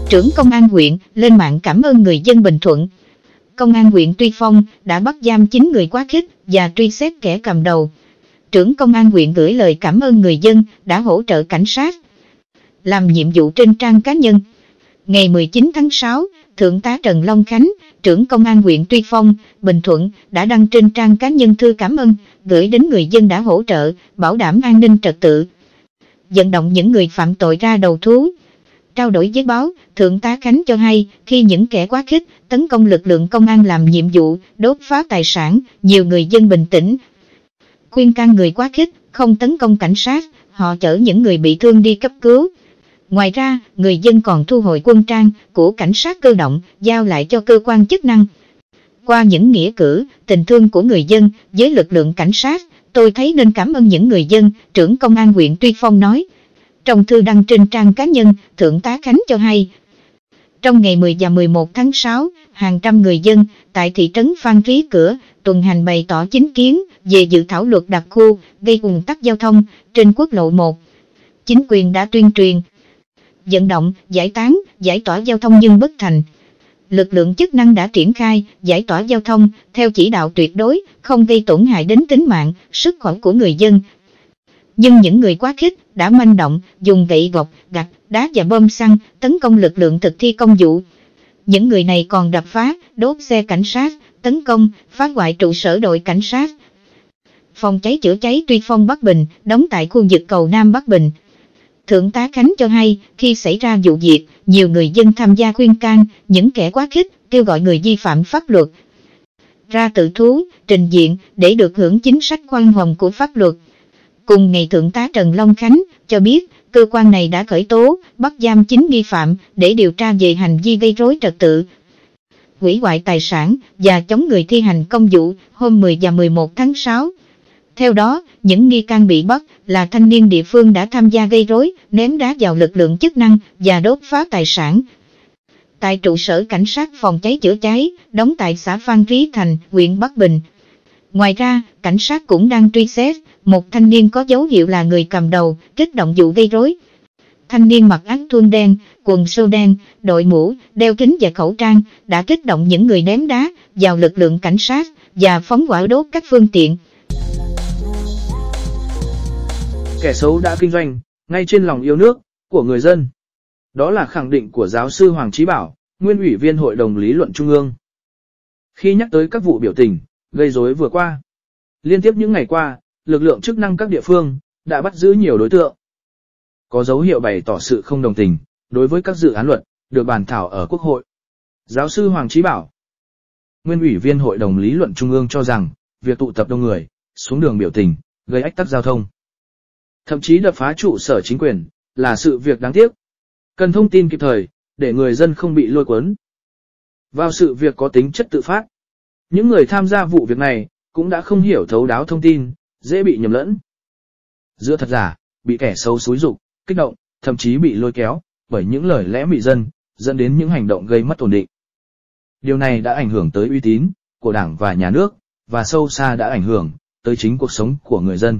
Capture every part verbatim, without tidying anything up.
Trưởng công an huyện lên mạng cảm ơn người dân Bình Thuận. Công an huyện Tuy Phong đã bắt giam chín người quá khích và truy xét kẻ cầm đầu. Trưởng công an huyện gửi lời cảm ơn người dân đã hỗ trợ cảnh sát làm nhiệm vụ trên trang cá nhân. Ngày mười chín tháng sáu, Thượng tá Trần Long Khánh, trưởng công an huyện Tuy Phong, Bình Thuận đã đăng trên trang cá nhân thư cảm ơn gửi đến người dân đã hỗ trợ bảo đảm an ninh trật tự, vận động những người phạm tội ra đầu thú. Trao đổi với báo, Thượng tá Khánh cho hay, khi những kẻ quá khích tấn công lực lượng công an làm nhiệm vụ đốt phá tài sản, nhiều người dân bình tĩnh, khuyên can người quá khích không tấn công cảnh sát, họ chở những người bị thương đi cấp cứu. Ngoài ra, người dân còn thu hồi quân trang của cảnh sát cơ động, giao lại cho cơ quan chức năng. Qua những nghĩa cử, tình thương của người dân với lực lượng cảnh sát, tôi thấy nên cảm ơn những người dân, trưởng công an huyện Tuy Phong nói. Trong thư đăng trên trang cá nhân, Thượng tá Khánh cho hay, trong ngày mười và mười một tháng sáu, hàng trăm người dân tại thị trấn Phan Rí Cửa tuần hành bày tỏ chính kiến về dự thảo luật đặc khu gây ùn tắc giao thông trên quốc lộ một. Chính quyền đã tuyên truyền, vận động, giải tán, giải tỏa giao thông nhưng bất thành. Lực lượng chức năng đã triển khai giải tỏa giao thông theo chỉ đạo tuyệt đối, không gây tổn hại đến tính mạng, sức khỏe của người dân. Nhưng những người quá khích đã manh động, dùng gậy gộc, gạch, đá và bom xăng tấn công lực lượng thực thi công vụ. Những người này còn đập phá, đốt xe cảnh sát, tấn công, phá hoại trụ sở đội cảnh sát. Phòng cháy chữa cháy Tuy Phong Bắc Bình, đóng tại khu vực cầu Nam Bắc Bình. Thượng tá Khánh cho hay, khi xảy ra vụ việc, nhiều người dân tham gia khuyên can, những kẻ quá khích, kêu gọi người vi phạm pháp luật ra tự thú, trình diện, để được hưởng chính sách khoan hồng của pháp luật. Cùng ngày Thượng tá Trần Long Khánh cho biết, cơ quan này đã khởi tố, bắt giam chín nghi phạm để điều tra về hành vi gây rối trật tự, hủy hoại tài sản và chống người thi hành công vụ hôm mười và mười một tháng sáu. Theo đó, những nghi can bị bắt là thanh niên địa phương đã tham gia gây rối, ném đá vào lực lượng chức năng và đốt phá tài sản tại trụ sở cảnh sát phòng cháy chữa cháy, đóng tại xã Phan Rí Thành, huyện Bắc Bình. Ngoài ra, cảnh sát cũng đang truy xét một thanh niên có dấu hiệu là người cầm đầu, kích động vụ gây rối. Thanh niên mặc áo thun đen, quần sâu đen, đội mũ, đeo kính và khẩu trang, đã kích động những người ném đá vào lực lượng cảnh sát và phóng hỏa đốt các phương tiện. Kẻ xấu đã kinh doanh ngay trên lòng yêu nước của người dân. Đó là khẳng định của giáo sư Hoàng Chí Bảo, nguyên ủy viên Hội đồng Lý luận Trung ương. Khi nhắc tới các vụ biểu tình, gây rối vừa qua, liên tiếp những ngày qua, lực lượng chức năng các địa phương đã bắt giữ nhiều đối tượng có dấu hiệu bày tỏ sự không đồng tình đối với các dự án luật được bàn thảo ở Quốc hội. Giáo sư Hoàng Chí Bảo, nguyên ủy viên Hội đồng Lý luận Trung ương cho rằng, việc tụ tập đông người, xuống đường biểu tình, gây ách tắc giao thông, thậm chí đập phá trụ sở chính quyền, là sự việc đáng tiếc. Cần thông tin kịp thời, để người dân không bị lôi cuốn vào sự việc có tính chất tự phát. Những người tham gia vụ việc này cũng đã không hiểu thấu đáo thông tin, dễ bị nhầm lẫn giữa thật giả, bị kẻ xấu xúi giục, kích động, thậm chí bị lôi kéo bởi những lời lẽ mị dân, dẫn đến những hành động gây mất ổn định. Điều này đã ảnh hưởng tới uy tín của Đảng và Nhà nước, và sâu xa đã ảnh hưởng tới chính cuộc sống của người dân.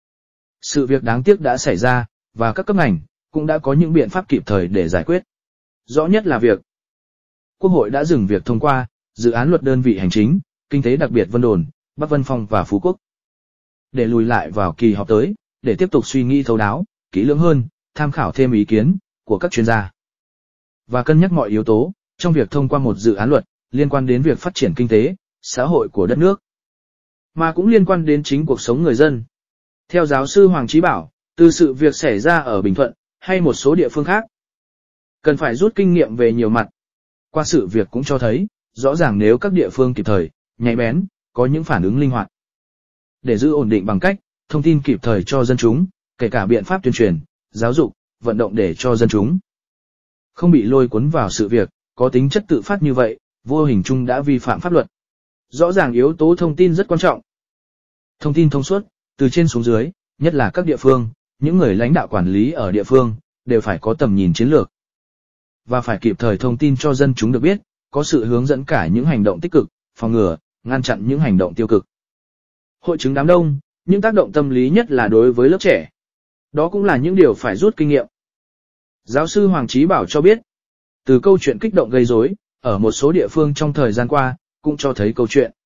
Sự việc đáng tiếc đã xảy ra, và các cấp ngành cũng đã có những biện pháp kịp thời để giải quyết. Rõ nhất là việc Quốc hội đã dừng việc thông qua dự án luật đơn vị hành chính, kinh tế đặc biệt Vân Đồn, Bắc Vân Phong và Phú Quốc, để lùi lại vào kỳ họp tới, để tiếp tục suy nghĩ thấu đáo, kỹ lưỡng hơn, tham khảo thêm ý kiến của các chuyên gia, và cân nhắc mọi yếu tố trong việc thông qua một dự án luật liên quan đến việc phát triển kinh tế, xã hội của đất nước, mà cũng liên quan đến chính cuộc sống người dân. Theo giáo sư Hoàng Chí Bảo, từ sự việc xảy ra ở Bình Thuận hay một số địa phương khác, cần phải rút kinh nghiệm về nhiều mặt. Qua sự việc cũng cho thấy, rõ ràng nếu các địa phương kịp thời, nhạy bén, có những phản ứng linh hoạt để giữ ổn định bằng cách thông tin kịp thời cho dân chúng, kể cả biện pháp tuyên truyền, giáo dục, vận động để cho dân chúng không bị lôi cuốn vào sự việc có tính chất tự phát như vậy, vô hình chung đã vi phạm pháp luật. Rõ ràng yếu tố thông tin rất quan trọng. Thông tin thông suốt, từ trên xuống dưới, nhất là các địa phương, những người lãnh đạo quản lý ở địa phương, đều phải có tầm nhìn chiến lược, và phải kịp thời thông tin cho dân chúng được biết, có sự hướng dẫn cả những hành động tích cực, phòng ngừa, ngăn chặn những hành động tiêu cực. Hội chứng đám đông, những tác động tâm lý nhất là đối với lớp trẻ. Đó cũng là những điều phải rút kinh nghiệm. Giáo sư Hoàng Chí Bảo cho biết, Từ câu chuyện kích động gây rối, ở một số địa phương trong thời gian qua, cũng cho thấy câu chuyện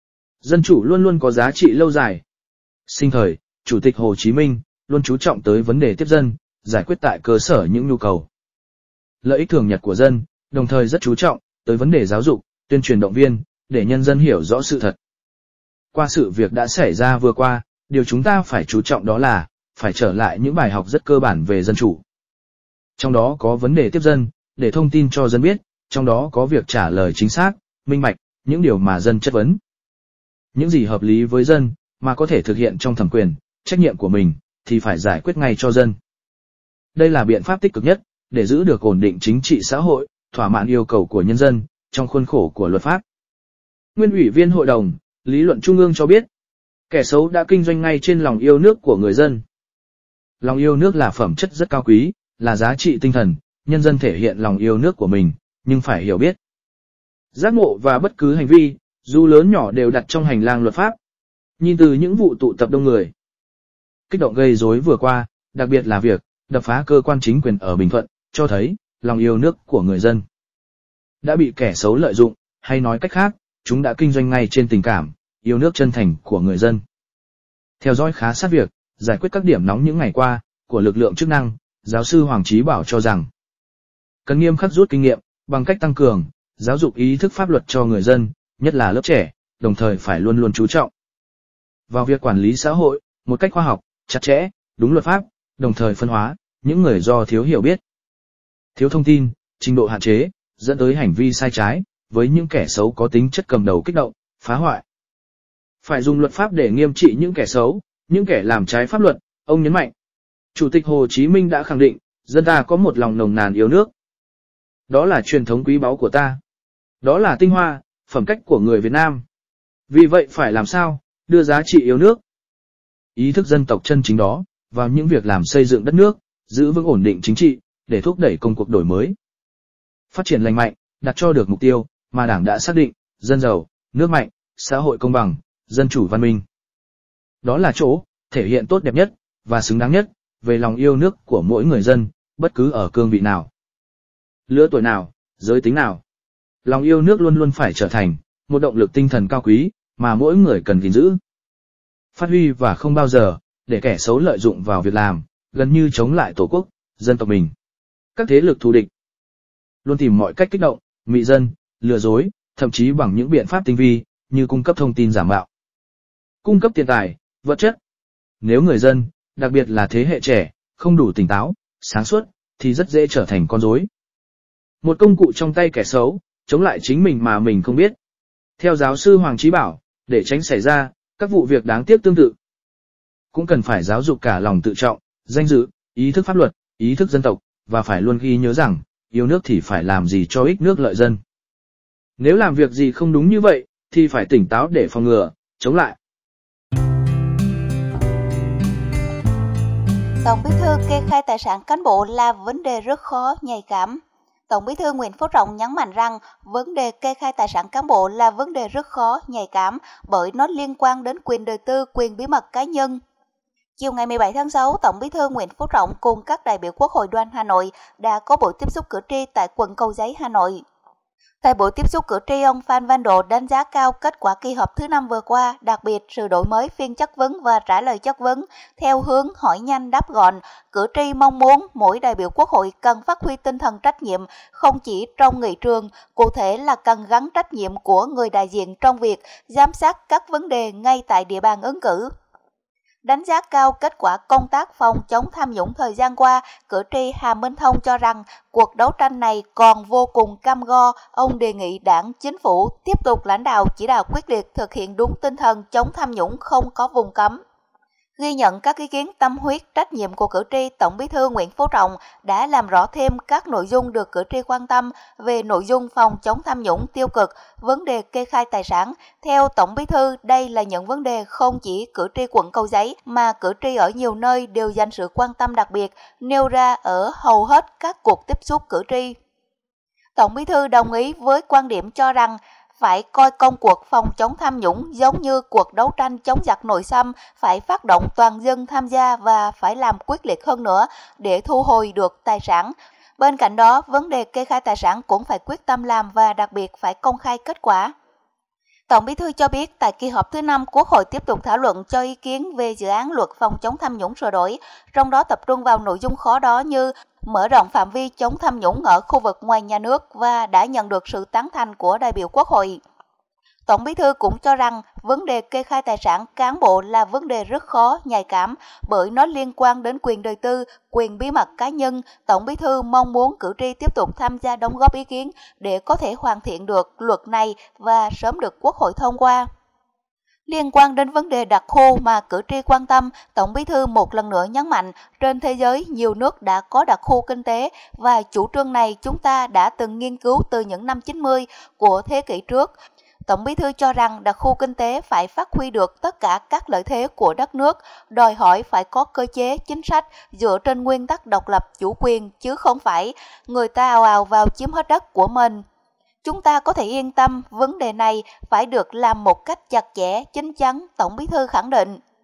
dân chủ luôn luôn có giá trị lâu dài. Sinh thời, Chủ tịch Hồ Chí Minh luôn chú trọng tới vấn đề tiếp dân, giải quyết tại cơ sở những nhu cầu, lợi ích thường nhật của dân, đồng thời rất chú trọng tới vấn đề giáo dục, tuyên truyền động viên, để nhân dân hiểu rõ sự thật. Qua sự việc đã xảy ra vừa qua, điều chúng ta phải chú trọng đó là phải trở lại những bài học rất cơ bản về dân chủ. Trong đó có vấn đề tiếp dân, để thông tin cho dân biết, trong đó có việc trả lời chính xác, minh bạch, những điều mà dân chất vấn. Những gì hợp lý với dân, mà có thể thực hiện trong thẩm quyền, trách nhiệm của mình, thì phải giải quyết ngay cho dân. Đây là biện pháp tích cực nhất, để giữ được ổn định chính trị xã hội, thỏa mãn yêu cầu của nhân dân, trong khuôn khổ của luật pháp. Nguyên ủy viên Hội đồng Lý luận Trung ương cho biết, kẻ xấu đã kinh doanh ngay trên lòng yêu nước của người dân. Lòng yêu nước là phẩm chất rất cao quý, là giá trị tinh thần, nhân dân thể hiện lòng yêu nước của mình, nhưng phải hiểu biết. Giác ngộ và bất cứ hành vi, dù lớn nhỏ đều đặt trong hành lang luật pháp. Nhìn từ những vụ tụ tập đông người, kích động gây rối vừa qua, đặc biệt là việc đập phá cơ quan chính quyền ở Bình Thuận, cho thấy lòng yêu nước của người dân đã bị kẻ xấu lợi dụng, hay nói cách khác, chúng đã kinh doanh ngay trên tình cảm, yêu nước chân thành của người dân. Theo dõi khá sát việc giải quyết các điểm nóng những ngày qua của lực lượng chức năng, giáo sư Hoàng Chí Bảo cho rằng cần nghiêm khắc rút kinh nghiệm bằng cách tăng cường giáo dục ý thức pháp luật cho người dân, nhất là lớp trẻ, đồng thời phải luôn luôn chú trọng vào việc quản lý xã hội một cách khoa học, chặt chẽ, đúng luật pháp, đồng thời phân hóa những người do thiếu hiểu biết, thiếu thông tin, trình độ hạn chế, dẫn tới hành vi sai trái với những kẻ xấu có tính chất cầm đầu kích động, phá hoại. Phải dùng luật pháp để nghiêm trị những kẻ xấu, những kẻ làm trái pháp luật, ông nhấn mạnh. Chủ tịch Hồ Chí Minh đã khẳng định, dân ta có một lòng nồng nàn yêu nước. Đó là truyền thống quý báu của ta. Đó là tinh hoa, phẩm cách của người Việt Nam. Vì vậy phải làm sao, đưa giá trị yêu nước, ý thức dân tộc chân chính đó, vào những việc làm xây dựng đất nước, giữ vững ổn định chính trị, để thúc đẩy công cuộc đổi mới. Phát triển lành mạnh, đặt cho được mục tiêu mà Đảng đã xác định, dân giàu, nước mạnh, xã hội công bằng, dân chủ văn minh. Đó là chỗ thể hiện tốt đẹp nhất và xứng đáng nhất về lòng yêu nước của mỗi người dân, bất cứ ở cương vị nào, lứa tuổi nào, giới tính nào. Lòng yêu nước luôn luôn phải trở thành một động lực tinh thần cao quý mà mỗi người cần gìn giữ, phát huy, và không bao giờ để kẻ xấu lợi dụng vào việc làm gần như chống lại tổ quốc, dân tộc mình. Các thế lực thù địch luôn tìm mọi cách kích động, mị dân, lừa dối, thậm chí bằng những biện pháp tinh vi như cung cấp thông tin giả mạo, cung cấp tiền tài, vật chất. Nếu người dân, đặc biệt là thế hệ trẻ, không đủ tỉnh táo, sáng suốt, thì rất dễ trở thành con rối, một công cụ trong tay kẻ xấu, chống lại chính mình mà mình không biết. Theo giáo sư Hoàng Chí Bảo, để tránh xảy ra các vụ việc đáng tiếc tương tự, cũng cần phải giáo dục cả lòng tự trọng, danh dự, ý thức pháp luật, ý thức dân tộc, và phải luôn ghi nhớ rằng, yêu nước thì phải làm gì cho ích nước lợi dân. Nếu làm việc gì không đúng như vậy, thì phải tỉnh táo để phòng ngừa, chống lại. Tổng Bí thư kê khai tài sản cán bộ là vấn đề rất khó, nhạy cảm. Tổng Bí thư Nguyễn Phú Trọng nhấn mạnh rằng vấn đề kê khai tài sản cán bộ là vấn đề rất khó, nhạy cảm bởi nó liên quan đến quyền đời tư, quyền bí mật cá nhân. Chiều ngày mười bảy tháng sáu, Tổng Bí thư Nguyễn Phú Trọng cùng các đại biểu Quốc hội đoàn Hà Nội đã có buổi tiếp xúc cử tri tại quận Cầu Giấy, Hà Nội. Tại buổi tiếp xúc cử tri, ông Phan Văn Độ đánh giá cao kết quả kỳ họp thứ năm vừa qua, đặc biệt sự đổi mới phiên chất vấn và trả lời chất vấn theo hướng hỏi nhanh đáp gọn. Cử tri mong muốn mỗi đại biểu Quốc hội cần phát huy tinh thần trách nhiệm không chỉ trong nghị trường, cụ thể là cần gắn trách nhiệm của người đại diện trong việc giám sát các vấn đề ngay tại địa bàn ứng cử. Đánh giá cao kết quả công tác phòng chống tham nhũng thời gian qua, cử tri Hà Minh Thông cho rằng cuộc đấu tranh này còn vô cùng cam go. Ông đề nghị Đảng, Chính phủ tiếp tục lãnh đạo chỉ đạo quyết liệt thực hiện đúng tinh thần chống tham nhũng không có vùng cấm. Ghi nhận các ý kiến tâm huyết, trách nhiệm của cử tri, Tổng Bí thư Nguyễn Phú Trọng đã làm rõ thêm các nội dung được cử tri quan tâm về nội dung phòng chống tham nhũng tiêu cực, vấn đề kê khai tài sản. Theo Tổng Bí thư, đây là những vấn đề không chỉ cử tri quận Cầu Giấy mà cử tri ở nhiều nơi đều dành sự quan tâm đặc biệt, nêu ra ở hầu hết các cuộc tiếp xúc cử tri. Tổng Bí thư đồng ý với quan điểm cho rằng phải coi công cuộc phòng chống tham nhũng giống như cuộc đấu tranh chống giặc nội xâm, phải phát động toàn dân tham gia và phải làm quyết liệt hơn nữa để thu hồi được tài sản. Bên cạnh đó, vấn đề kê khai tài sản cũng phải quyết tâm làm và đặc biệt phải công khai kết quả. Tổng Bí thư cho biết tại kỳ họp thứ năm, Quốc hội tiếp tục thảo luận cho ý kiến về dự án luật phòng chống tham nhũng sửa đổi, trong đó tập trung vào nội dung khó đó như mở rộng phạm vi chống tham nhũng ở khu vực ngoài nhà nước và đã nhận được sự tán thành của đại biểu Quốc hội. Tổng Bí thư cũng cho rằng vấn đề kê khai tài sản cán bộ là vấn đề rất khó, nhạy cảm bởi nó liên quan đến quyền đời tư, quyền bí mật cá nhân. Tổng Bí thư mong muốn cử tri tiếp tục tham gia đóng góp ý kiến để có thể hoàn thiện được luật này và sớm được Quốc hội thông qua. Liên quan đến vấn đề đặc khu mà cử tri quan tâm, Tổng Bí thư một lần nữa nhấn mạnh trên thế giới nhiều nước đã có đặc khu kinh tế và chủ trương này chúng ta đã từng nghiên cứu từ những năm chín mươi của thế kỷ trước. Tổng Bí thư cho rằng đặc khu kinh tế phải phát huy được tất cả các lợi thế của đất nước, đòi hỏi phải có cơ chế, chính sách dựa trên nguyên tắc độc lập chủ quyền chứ không phải người ta ào ào vào chiếm hết đất của mình. Chúng ta có thể yên tâm, vấn đề này phải được làm một cách chặt chẽ, chín chắn, Tổng Bí thư khẳng định.